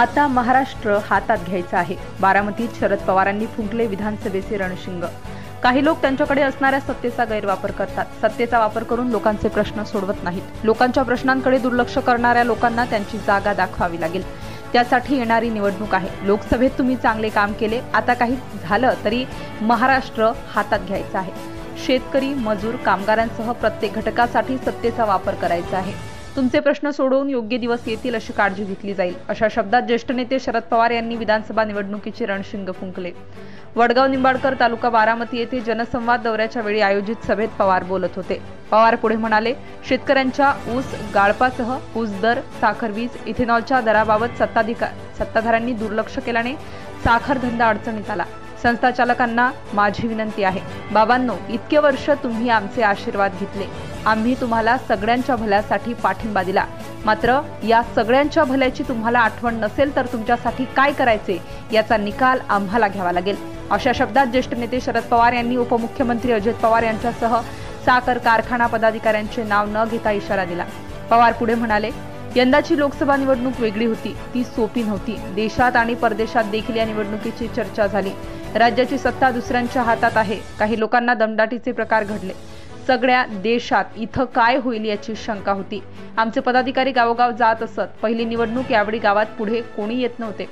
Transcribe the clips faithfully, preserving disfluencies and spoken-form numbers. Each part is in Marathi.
आता महाराष्ट्र हातात घ्यायचा आहे। बारामतीत शरद पवारांनी फुंकले विधानसभेचे रणशिंग। काही लोक त्यांच्याकडे असणाऱ्या सत्तेचा गैरवापर करतात। सत्तेचा वापर करून लोकांचे प्रश्न सोडवत नाहीत। लोकांच्या प्रश्नांकडे दुर्लक्ष करणाऱ्या लोकांना त्यांची जागा दाखवावी लागेल। त्यासाठी येणारी निवडणूक आहे। लोकसभेत तुम्ही चांगले काम केले, आता काही झालं तरी महाराष्ट्र हातात घ्यायचा आहे। शेतकरी, मजूर, कामगारांसह प्रत्येक घटकासाठी सत्तेचा वापर करायचा आहे। तुमचे प्रश्न सोडवून योग्य दिवस येतील अशी काळजी घेतली जाईल, अशा शब्दात ज्येष्ठ नेते शरद पवार यांनी विधानसभा निवडणुकीचे रणशिंग फुंकले। वडगाव निंबाळकर तालुका बारामती येथे जनसंवाद दौऱ्याच्या वेळी आयोजित सभेत पवार बोलत होते। पवार पुढे म्हणाले, शेतकऱ्यांच्या ऊस गाळपासह ऊस दर, साखर, वीज, इथेनॉलच्या दराबाबत सत्ताधिकार सत्ताधाऱ्यांनी दुर्लक्ष केल्याने साखर धंदा अडचणीत आला। संस्था चालकांना माझी विनंती आहे, बाबांनो, इतके वर्ष तुम्ही आमचे आशीर्वाद घेतले, आम्ही तुम्हाला सगळ्यांच्या भल्यासाठी पाठिंबा दिला, मात्र या सगळ्यांच्या भल्याची तुम्हाला आठवण नसेल तर तुमच्यासाठी काय करायचे याचा निकाल आम्हाला घ्यावा लागेल, अशा शब्दात ज्येष्ठ नेते शरद पवार यांनी उपमुख्यमंत्री अजित पवार यांच्यासह साखर कारखाना पदाधिकाऱ्यांचे नाव न घेता इशारा दिला। पवार पुढे म्हणाले, यंदाची लोकसभा निवडणूक वेगळी होती, ती सोपी नव्हती। देशात आणि परदेशात देखील या निवडणुकीची चर्चा झाली। राज्याची सत्ता दुसऱ्यांच्या हातात आहे। काही लोकांना दमदाटीचे प्रकार घडले। सगळ्या देशात इथं काय होईल याची शंका होती। आमचे पदाधिकारी गावोगाव जात असत। पहिली निवडणूक, यावेळी गावात पुढे कोणी येत नव्हते,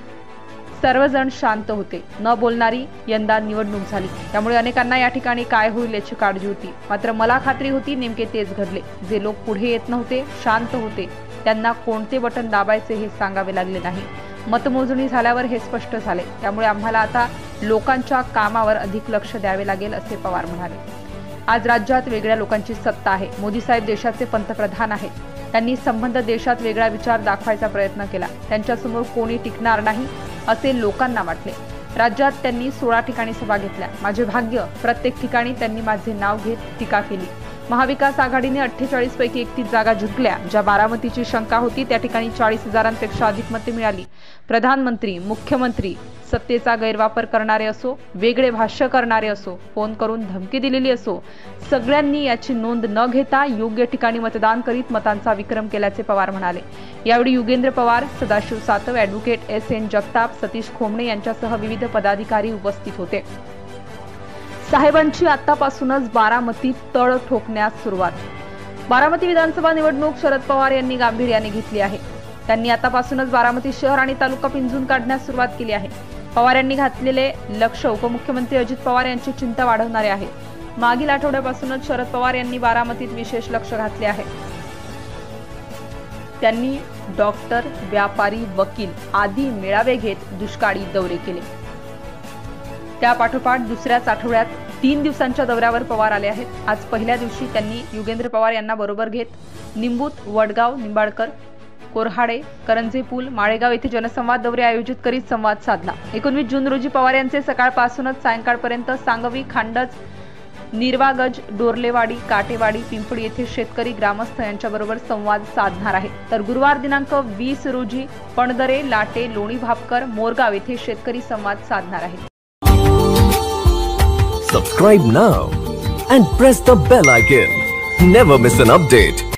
सर्वजण शांत होते, न बोलणारी यंदा निवडणूक झाली। त्यामुळे अनेकांना या ठिकाणी काय होईल याची काळजी होती, मात्र मला खात्री होती नेमके तेच घडले। जे लोक पुढे येत नव्हते, शांत होते, त्यांना कोणते बटन दाबायचे हे सांगावे लागले नाही। मतमोजणी झाल्यावर हे स्पष्ट झाले। त्यामुळे आम्हाला आता लोकांच्या कामावर अधिक लक्ष द्यावे लागेल, असे पवार म्हणाले। आज राज्यात वेगळ्या लोकांची सत्ता आहे। मोदी साहेब देशाचे पंतप्रधान आहेत। त्यांनी संबंध देशात वेगळा विचार दाखवायचा प्रयत्न केला। त्यांच्यासमोर कोणी टिकणार नाही असे लोकांना वाटले। राज्यात त्यांनी सोळा ठिकाणी सभा घेतल्या। माझे भाग्य, प्रत्येक ठिकाणी त्यांनी माझे नाव घेत टीका केली। महाविकास आघाडीने अठ्ठेचाळीस पैकी एकतीस जागा जिंकल्या। ज्या बारामतीची शंका होती त्या ठिकाणी चाळीस हजारांपेक्षा अधिक मते मिळाली। प्रधानमंत्री, मुख्यमंत्री सत्तेचा गैरवापर करणारे असो, वेगळे भाष्य करणारे असो, फोन करून धमकी दिलेली असो, सगळ्यांनी याची नोंद न घेता योग्य ठिकाणी मतदान करीत मतांचा विक्रम केल्याचे पवार म्हणाले। यावेळी Yugendra Pawar, Sadashiv Satav, advocate S N Jagtap, Satish Khomane यांच्यासह विविध पदाधिकारी उपस्थित होते। साहेबांची आतापासूनच बारामतीत तळ ठोकण्यास सुरुवात। बारामती विधानसभा निवडणूक शरद पवार यांनी गांभीर्याने घेतली आहे। त्यांनी आतापासूनच बारामती शहर आणि तालुका पिंजून काढण्यास सुरुवात केली आहे। पवार यांनी घातलेले लक्ष उपमुख्यमंत्री अजित पवार यांची चिंता वाढवणारे आहे। मागील आठवड्यापासूनच शरद पवार यांनी बारामतीत विशेष लक्ष घातले आहे। त्यांनी डॉक्टर, व्यापारी, वकील आदी मेळावे घेत दुष्काळी दौरे केले। त्या पाठोपाठ दुसऱ्याच आठवड्यात तीन दिवसांच्या दौऱ्यावर पवार आले आहेत। आज पहिल्या दिवशी त्यांनी युगेंद्र पवार यांना बरोबर घेत निंबूत, वडगाव, निंबाळकर, कोरहाडे, करंजे पूल, माळेगाव येथे जनसंवाद दौरे आयोजित करीत संवाद साधला। एकोणवीस जून रोजी पवार यांचे सकाळपासूनच सायंकाळपर्यंत सांगवी, खांडज, निरवागज, डोरलेवाडी, काटेवाडी, पिंपळी येथे शेतकरी, ग्रामस्थ यांच्याबरोबर संवाद साधणार आहेत। तर गुरुवार दिनांक वीस रोजी पणदरे, लाटे, लोणी भापकर, मोरगाव येथे शेतकरी संवाद साधणार आहेत। Subscribe now and press the bell icon. Never miss an update.